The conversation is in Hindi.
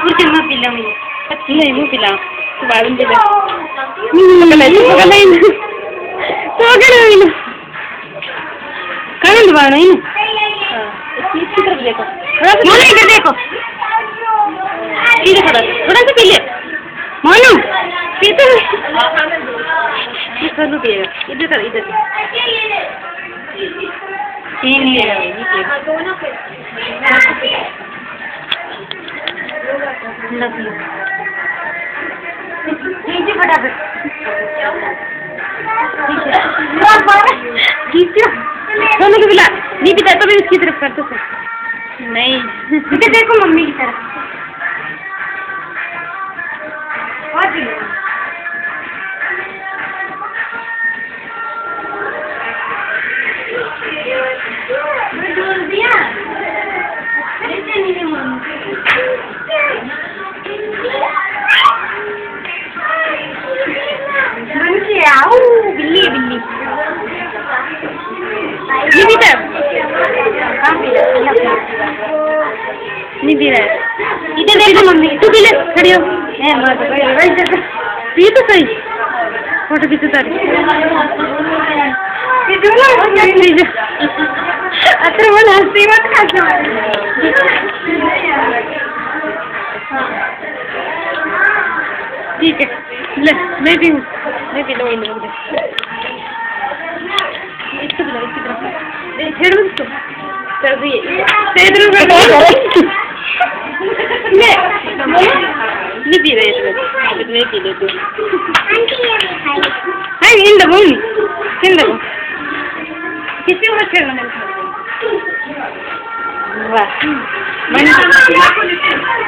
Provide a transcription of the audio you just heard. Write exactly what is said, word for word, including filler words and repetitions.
मुझे मैं पिला मुझे नहीं मैं पिला तू बाहर पिला पकड़ ले पकड़ ले पकड़ ले कौन दबा रहा है इसकी तरफ देखो मोनू इधर देखो इधर थोड़ा थोड़ा सा पी ले मोनू पीते इधर लो पिएगा इधर कर इधर ये नहीं है नीचे फटाफट सोनू को पिला नहीं पिता तो भी उसकी तरफ कर तो नहीं इधर देखो मम्मी की तरफ और भी बोल दिया ऐसे नहीं मम्मी बंसी आओ बिल्ली बिल्ली नहीं पीता कहाँ पी रहा नहीं पी रहा है इधर देखो मम्मी तू पी ले खड़ी हो है मत भाई पी तो सही फोटो खींचो तारी अतर बोल हंसी मत खाते ठीक है ले मैं भी हूँ मैं भी लो इन लोग इसको बुला इसकी तरफ छेड़ मत इसको कर दिए तेरे इधर ले नहीं पी रहे इसमें इसमें पी ले तू हाय इन दबो इन दबो किसी को मत छेड़ना वाह मन